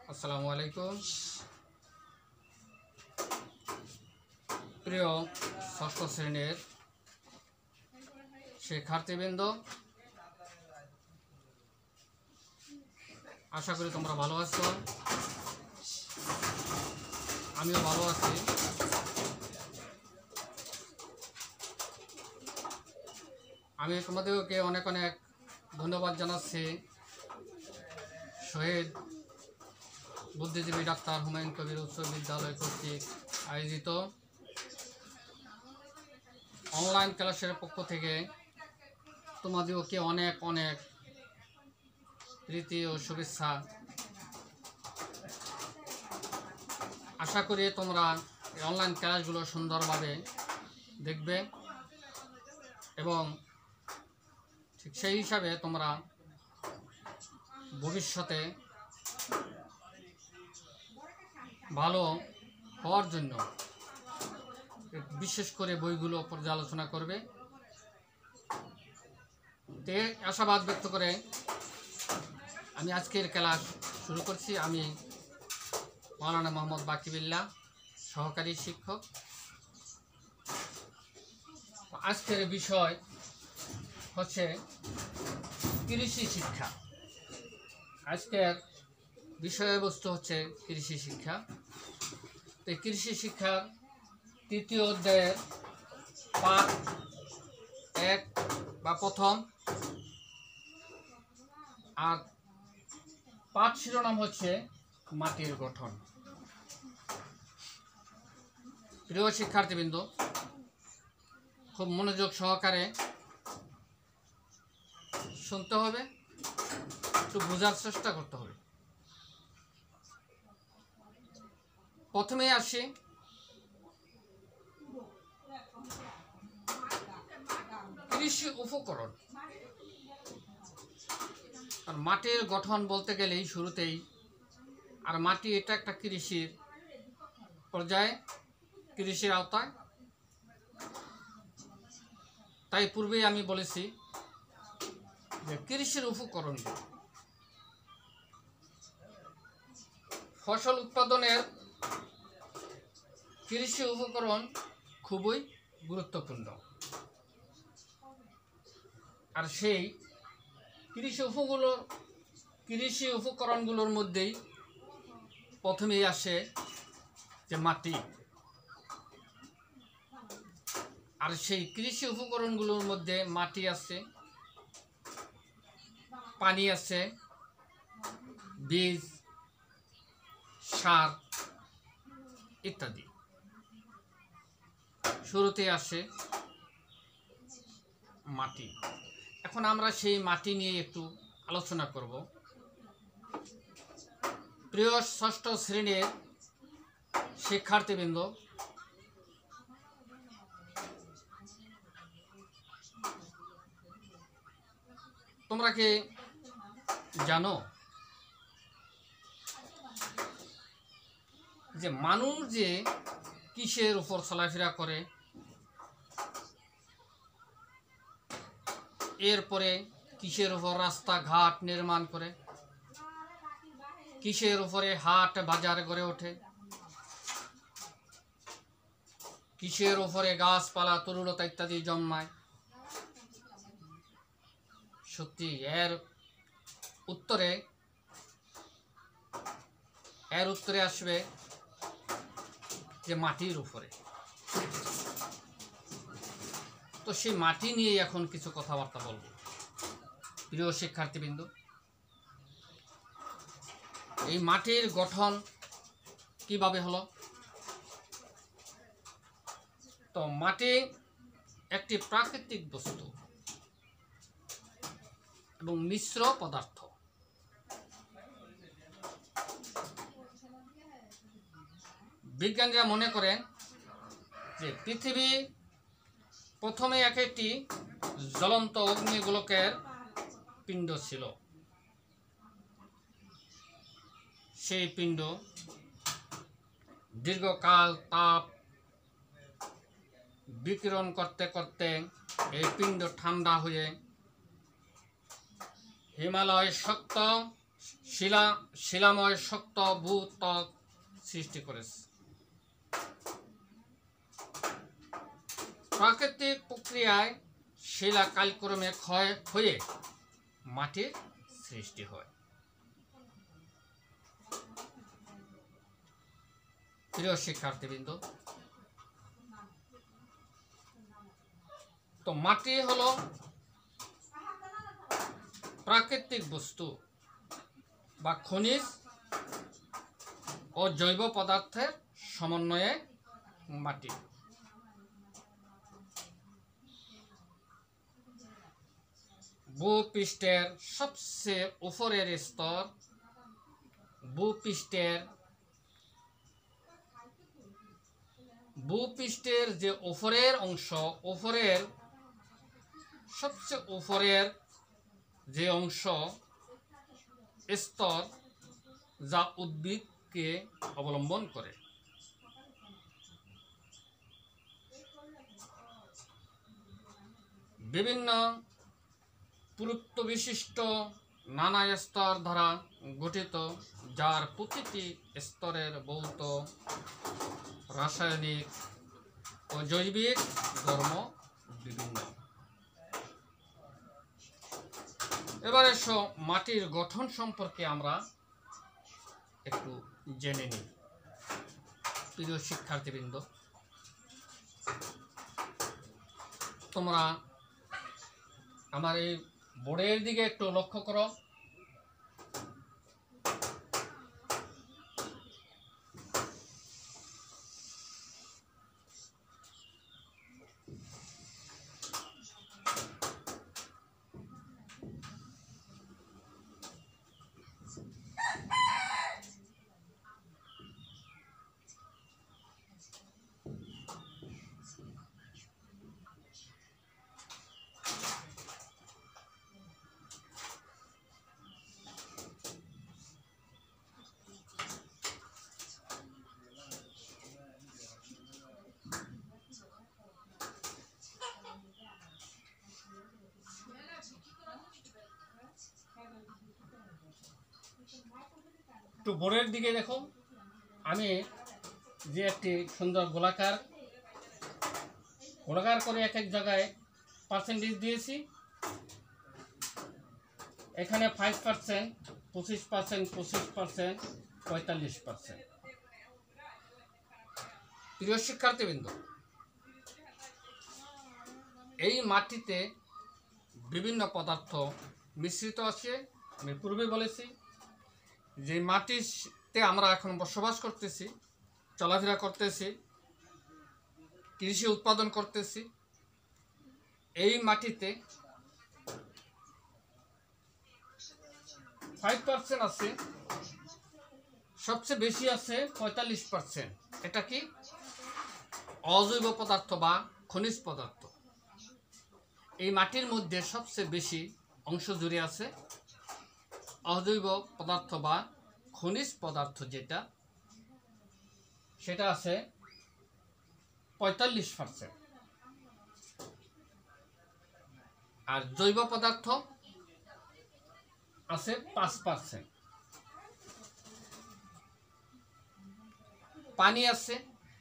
আসসালামু আলাইকুম প্রিয় ষষ্ঠ শ্রেণীর শিক্ষার্থীবৃন্দ, আশা করি তোমরা ভালো আছো। আমিও ভালো আছি। আমি তোমাদেরকে অনেক অনেক ধন্যবাদ জানাচ্ছি শহীদ বুদ্ধিজীবী ডাক্তার হুমায়ুন কবির উচ্চ বিদ্যালয় কর্তৃক আয়োজিত অনলাইন ক্লাসের পক্ষ থেকে তোমাদেরকে অনেক অনেক প্রীতি ও শুভেচ্ছা। আশা করি তোমরা এই অনলাইন ক্লাসগুলো সুন্দরভাবে দেখবে এবং ঠিক সেই হিসাবে তোমরা ভবিষ্যতে ভালো হওয়ার জন্য বিশেষ করে বইগুলো পর্যালোচনা করবে। তে আশাবাদ ব্যক্ত করে আমি আজকের ক্লাস শুরু করছি। আমি মাওলানা মোহাম্মদ বাকিবিল্লাহ, সহকারী শিক্ষক। আজকের বিষয় হচ্ছে কৃষি শিক্ষা। আজকের বিষয়বস্তু হচ্ছে কৃষি শিক্ষা। তো কৃষি শিক্ষার তৃতীয় অধ্যায়ের পাঠ 1 বা প্রথম, আর পাঠ শিরোনাম হচ্ছে মাটির গঠন। প্রিয় শিক্ষার্থীবৃন্দ, খুব মনোযোগ সহকারে শুনতে হবে, একটু বোঝার চেষ্টা করতে হবে। প্রথমে আসি কৃষি উপকরণ। আর মাটির গঠন বলতে গেলেই শুরুতেই, আর মাটি এটা একটা কৃষির পর্যায়ে, কৃষির আওতায়। তাই পূর্বেই আমি বলেছি যে কৃষির উপকরণ, ফসল উৎপাদনের কৃষি উপকরণ খুবই গুরুত্বপূর্ণ। আর সেই কৃষি উপকরণগুলোর মধ্যেই প্রথমেই আসে যে মাটি। আর সেই কৃষি উপকরণগুলোর মধ্যে মাটি আছে, পানি আছে, বীজ, সার ইত্যাদি। শুরুতে আসে মাটি। এখন আমরা সেই মাটি নিয়ে একটু আলোচনা করব। প্রিয় ষষ্ঠ শ্রেণীর শিক্ষার্থীবৃন্দ, তোমরা কি জানো যে মানুষ যে কিসের উপর চলাফেরা করে, এরপরে কিসের উপর রাস্তাঘাট নির্মাণ করে, কিসের উপরে হাট বাজার গড়ে ওঠে, কিসের উপরে গাছপালা তরুলতা ইত্যাদি জন্মায়? সত্যি এর উত্তরে আসবে যে মাটির উপরে। তো সেই মাটি নিয়ে এখন কিছু কথাবার্তা বলবো। প্রিয় শিক্ষার্থীবৃন্দ, এই মাটির গঠন কিভাবে হলো? তো মাটি একটি প্রাকৃতিক বস্তু এবং মিশ্র পদার্থ। বিজ্ঞানীরা মনে করেন যে পৃথিবী প্রথমে একটি জ্বলন্ত অগ্নিগোলকের পিণ্ড ছিল। সেই পিণ্ড দীর্ঘকাল তাপ বিকিরণ করতে করতে এই পিণ্ড ঠান্ডা হয়ে হিমালয় শক্ত শিলাময় শক্ত ভূত্বক সৃষ্টি করেছে। প্রাকৃতিক প্রক্রিয়ায় শিলা কালক্রমে ক্ষয় হয়ে মাটির সৃষ্টি হয়। প্রিয় শিক্ষার্থীবৃন্দ, তো মাটি হলো প্রাকৃতিক বস্তু বা খনিজ ও জৈব পদার্থের সমন্বয়ে মাটি। ভূপৃষ্ঠের সবচেয়ে উপরের স্তর, ভূপৃষ্ঠের যে উপরের অংশ, উপরের সবচেয়ে উপরের যে অংশ স্তর, যা উদ্ভিদকে অবলম্বন করে। বিভিন্ন পুরুত্ব বিশিষ্ট নানা স্তর দ্বারা গঠিত, যার প্রতিটি স্তরের ভৌত, রাসায়নিক ও জৈবিক ধর্ম বিভিন্ন। এবার এসো মাটির গঠন সম্পর্কে আমরা একটু জেনে নিই। প্রিয় শিক্ষার্থীবৃন্দ, তোমরা আমার এই বোর্ডের দিকে একটু লক্ষ্য করো। একটু বোর্ডের দিকে দেখো। আমি যে একটি সুন্দর গোলাকার করে এক এক জায়গায় পার্সেন্টেজ দিয়েছি। এখানে 5%, 25%, 25%, 45%। প্রিয় শিক্ষার্থীবৃন্দ, এই মাটিতে বিভিন্ন পদার্থ মিশ্রিত আছে। আমি পূর্বে বলেছি যে মাটিতে আমরা এখন বসবাস করতেছি, চলাফেরা করতেছি, কৃষি উৎপাদন করতেছি। এই মাটিতে 5% আছে, সবচেয়ে বেশি আছে 45%। এটা কি? অজৈব পদার্থ বা খনিজ পদার্থ। এই মাটির মধ্যে সবচেয়ে বেশি অংশ জুড়ে আছে অজৈব পদার্থ বা খনিজ পদার্থ, সেটা আছে 45%। আর জৈব পদার্থ আছে 5%। পানি আছে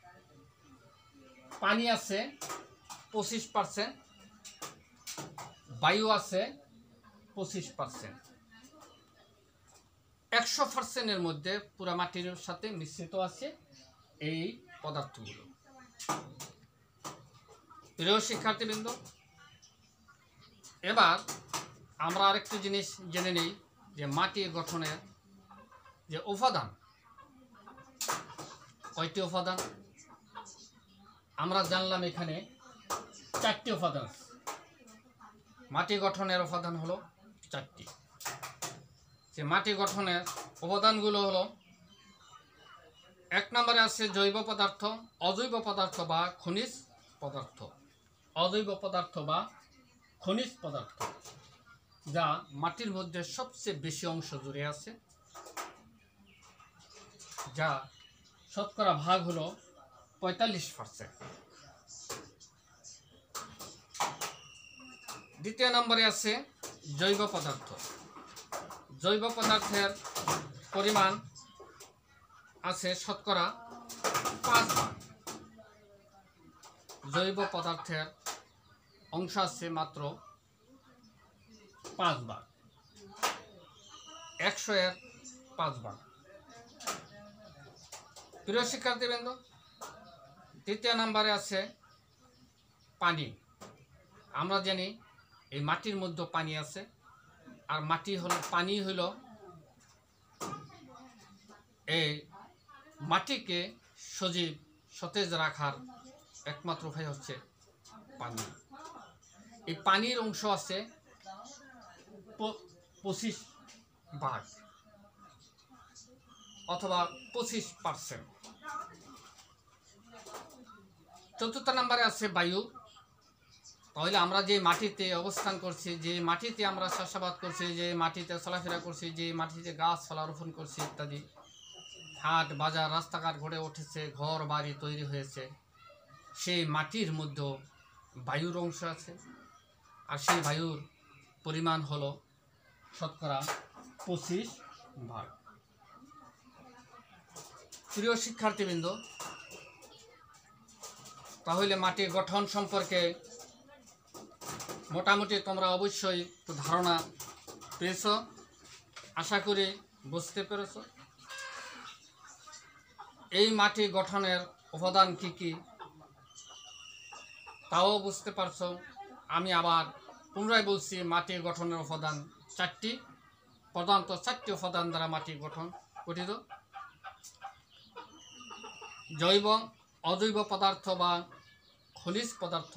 25%, বায়ু আছে 25%। 100%-এর মধ্যে পুরা মাটির সাথে মিশ্রিত আছে এই পদার্থগুলো। প্রিয় শিক্ষার্থীবৃন্দ, এবার আমরা আরেকটি জিনিস জেনে নেই যে মাটি গঠনের যে উপাদান, কয়টি উপাদান আমরা জানলাম। এখানে 4টি উপাদান আছে। মাটি গঠনের উপাদান হলো 4টি। যে মাটি গঠনের উপাদানগুলো হলো, 1 নম্বরে আছে জৈব পদার্থ, অজৈব পদার্থ বা খনিজ পদার্থ। অজৈব পদার্থ বা খনিজ পদার্থ, যা মাটির মধ্যে সবচেয়ে বেশি অংশ জুড়ে আছে, যা শতকরা ভাগ হলো 45%। দ্বিতীয় নম্বরে আছে জৈব পদার্থ। জৈব পদার্থের পরিমাণ আছে শতকরা 5 ভাগ। জৈব পদার্থের অংশ আছে মাত্র 5 ভাগ, 100-এর 5 ভাগ। প্রিয় শিক্ষার্থীবৃন্দ, তৃতীয় নম্বরে আছে পানি। আমরা জানি এই মাটির মধ্যে পানি আছে, আর পানি হলো এই মাটিকে সজীব সতেজ রাখার একমাত্র উপায় হচ্ছে পানি। এই পানির অংশ আছে 25 ভাগ অথবা 25%। চতুর্থ নম্বরে আছে বায়ু। তাহলে আমরা যে মাটিতে অবস্থান করছি, যে মাটিতে আমরা চাষাবাদ করছি, যে মাটিতে চলাফেরা করছি, যে মাটিতে গাছপালা রোপণ করছি ইত্যাদি, হাট বাজার রাস্তাঘাট গড়ে উঠেছে, ঘর বাড়ি তৈরি হয়েছে, সেই মাটির মধ্যে বায়ুর অংশ আছে। আর সেই বায়ুর পরিমাণ হলো শতকরা 25 ভাগ। প্রিয় শিক্ষার্থীবৃন্দ, তাহলে মাটির গঠন সম্পর্কে মোটামুটি তোমরা অবশ্যই একটু ধারণা পেয়েছ, আশা করি বুঝতে পেরেছ। এই মাটি গঠনের উপাদান কি কি তাও বুঝতে পারছ। আমি আবার পুনরায় বলছি, মাটির গঠনের উপাদান 4টি, প্রধানত 4টি উপাদান দ্বারা মাটি গঠন গঠিত: জৈব অজৈব পদার্থ বা খনিজ পদার্থ,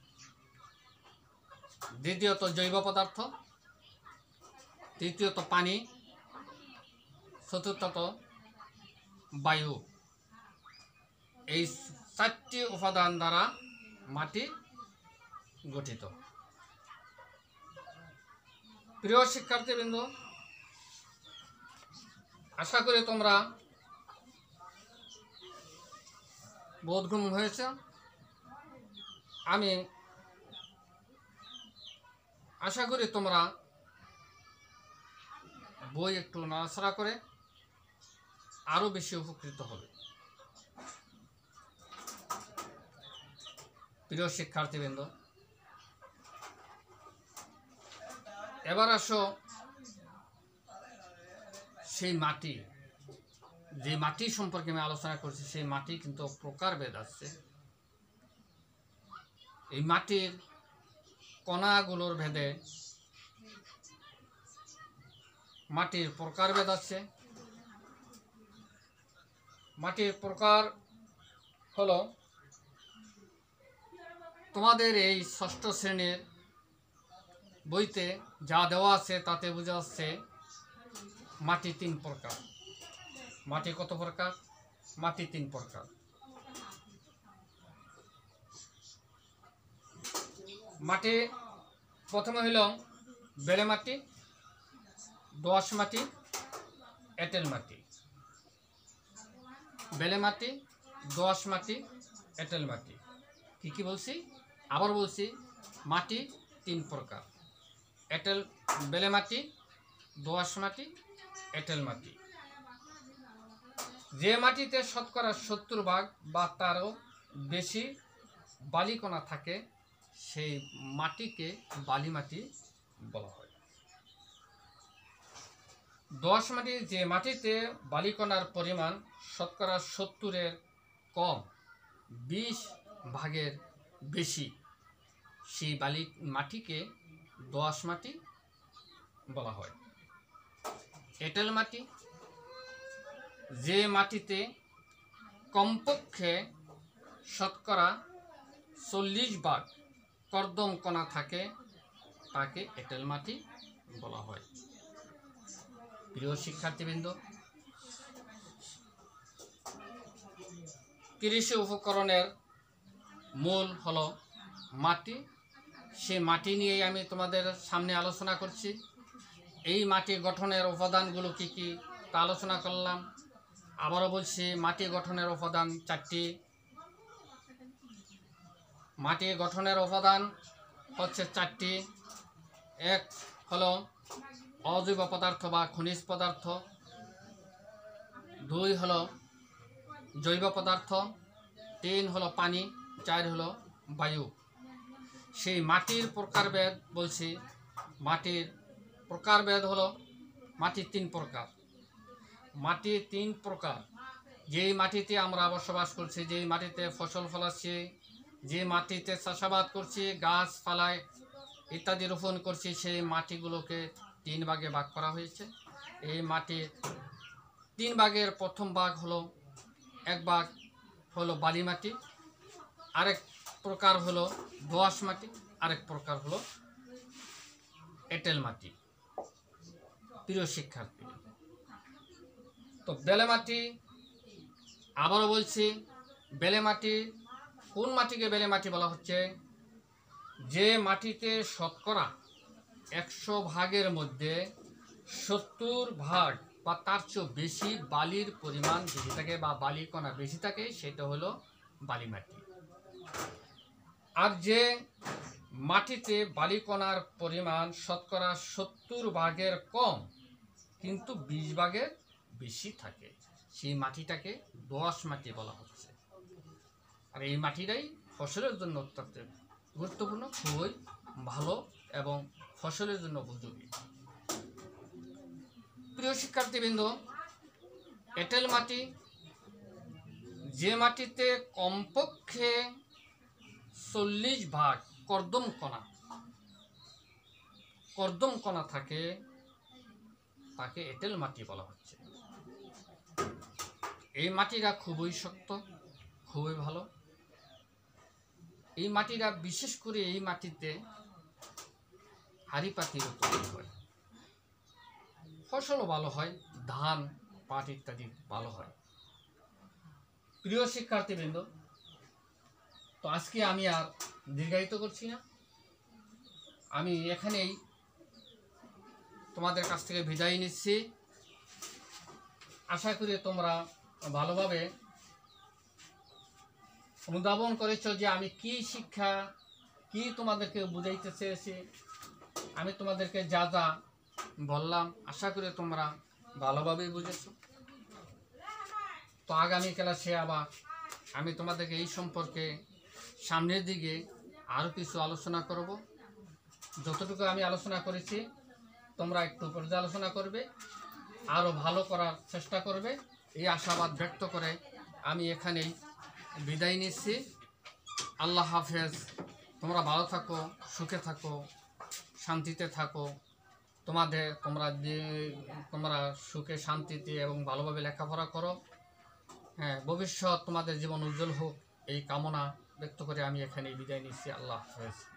দ্বিতীয়ত জৈব পদার্থ, তৃতীয়ত পানি, চতুর্থত বায়ু। এই 4টি উপাদান দ্বারা মাটি গঠিত। প্রিয় শিক্ষার্থীবৃন্দ, আশা করি তোমরা বোধগম্য হয়েছে। আমি আশা করি তোমরা বই একটু নাড়াচাড়া করে আরো বেশি উপকৃত হবে। প্রিয় শিক্ষার্থীবৃন্দ, এবার আসো সেই মাটি, যে মাটি সম্পর্কে আমি আলোচনা করছি, সেই মাটি কিন্তু প্রকারভেদ আছে। এই মাটির কণাগুলোর ভেদে মাটির প্রকারভেদ আছে। মাটির প্রকার হলো, তোমাদের এই 6ষ্ঠ শ্রেণীর বইতে যা দেওয়া আছে তাতে বোঝা যাচ্ছে মাটি 3 প্রকার। মাটি কত প্রকার? মাটি 3 প্রকার। মাটি প্রথমে হইল বেলে মাটি, দোআঁশ মাটি, এঁটেল মাটি। বেলে মাটি, দোআঁশ মাটি, এঁটেল মাটি। কি বলছি? আবার বলছি, মাটি 3 প্রকার: বেলে মাটি, দোআঁশ মাটি, এঁটেল মাটি। যে মাটিতে শতকরা 70 ভাগ বা তারও বেশি বালিকণা থাকে সেই মাটিকে বালি মাটি বলা হয়। দোআঁশ মাটি, যে মাটিতে বালিকণার পরিমাণ শতকরা 70-এর কম, 20 ভাগের বেশি, সেই মাটিকে দোআঁশ মাটি বলা হয়। এঁটেল মাটি, যে মাটিতে কমপক্ষে শতকরা 40 ভাগ কর্দম কণা থাকে তাকে এঁটেল মাটি বলা হয়। প্রিয় শিক্ষার্থীবৃন্দ, কৃষি উপকরণের মূল হলো মাটি। সেই মাটি নিয়েই আমি তোমাদের সামনে আলোচনা করছি। এই মাটি গঠনের উপাদানগুলো কি কি তা আলোচনা করলাম। আবারও বলছি, মাটি গঠনের উপাদান 4টি। মাটি গঠনের উপাদান হচ্ছে 4টি। এক হলো অজৈব পদার্থ বা খনিজ পদার্থ, 2 হলো জৈব পদার্থ, 3 হলো পানি, 4 হলো বায়ু। সেই মাটির প্রকারভেদ বলছি, মাটির প্রকারভেদ হলো মাটি 3 প্রকার। মাটি 3 প্রকার। যেই মাটিতে আমরা বসবাস করছি, যেই মাটিতে ফসল ফলাচ্ছি, যে মাটিতে চাষাবাদ করছি, গাছপালায় ইত্যাদি রোপণ করছি, সেই মাটিগুলোকে 3 ভাগে ভাগ করা হয়েছে। এই মাটির 3 ভাগের প্রথম ভাগ হলো, এক ভাগ হলো বালি মাটি, আরেক প্রকার হলো দোআঁশ মাটি, আরেক প্রকার হলো এঁটেল মাটি। প্রিয় শিক্ষার্থী, তো বেলে মাটি, আবারও বলছি, বেলে মাটি, কোন মাটিকে বেলে মাটি বলা হচ্ছে? যে মাটিতে শতকরা 100 ভাগের মধ্যে 70 ভাগ বা তার চেয়েও বেশি বালির পরিমাণ বেশি থাকে বা বালিকণা বেশি থাকে, সেটা হলো বালি মাটি। আর যে মাটিতে বালিকণার পরিমাণ শতকরা 70 ভাগের কম কিন্তু 20 ভাগের বেশি থাকে, সেই মাটিটাকে দোআঁশ মাটি বলা হচ্ছে। আর এই মাটিটাই ফসলের জন্য অত্যন্ত গুরুত্বপূর্ণ, খুবই ভালো এবং ফসলের জন্য উপযোগী। প্রিয় শিক্ষার্থীবৃন্দ, এঁটেল মাটি, যে মাটিতে কমপক্ষে 40 ভাগ কর্দম কণা থাকে, তাকে এঁটেল মাটি বলা হচ্ছে। এই মাটিটা খুবই শক্ত, খুবই ভালো। এই মাটিটা, বিশেষ করে এই মাটিতে হাড়ি পাতির তৈরি হয়, ফসলও ভালো হয়, ধান পাট ইত্যাদি ভালো হয়। প্রিয় শিক্ষার্থীবৃন্দ, তো আজকে আমি আর দীর্ঘায়িত করছি না, আমি এখানেই তোমাদের কাছ থেকে বিদায় নিচ্ছি। আশা করি তোমরা ভালোভাবে অনুধাবন করেছ যে আমি কি তোমাদেরকে বুঝাইতে চেয়েছি। আমি তোমাদেরকে যা যা বললাম, আশা করি তোমরা ভালোভাবেই বুঝেছ। তো আগামী ক্লাসে আবার আমি তোমাদেরকে এই সম্পর্কে সামনের দিকে আরও কিছু আলোচনা করব। যতটুকু আমি আলোচনা করেছি তোমরা একটু পর্যালোচনা করবে, আরও ভালো করার চেষ্টা করবে, এই আশাবাদ ব্যক্ত করে আমি এখানেই বিদায় নিচ্ছি। আল্লাহ হাফেজ। তোমরা ভালো থাকো, সুখে থাকো, শান্তিতে থাকো। তোমরা সুখে শান্তিতে এবং ভালোভাবে লেখাপড়া করো। হ্যাঁ, ভবিষ্যৎ তোমাদের জীবন উজ্জ্বল হোক, এই কামনা ব্যক্ত করে আমি এখানেই বিদায় নিচ্ছি। আল্লাহ হাফেজ।